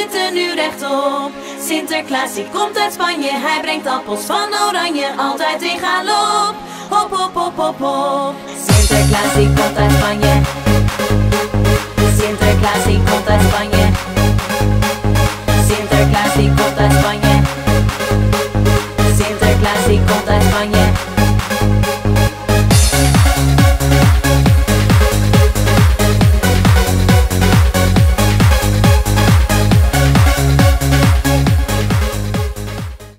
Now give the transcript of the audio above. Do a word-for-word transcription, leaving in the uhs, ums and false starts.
zitten nu rechtop. Sinterklaas die komt uit Spanje, hij brengt appels van Oranje, altijd in galop. Hop, hop, hop, hop, hop. Sinterklaas die komt uit Spanje. Sinterklaas die komt uit Spanje.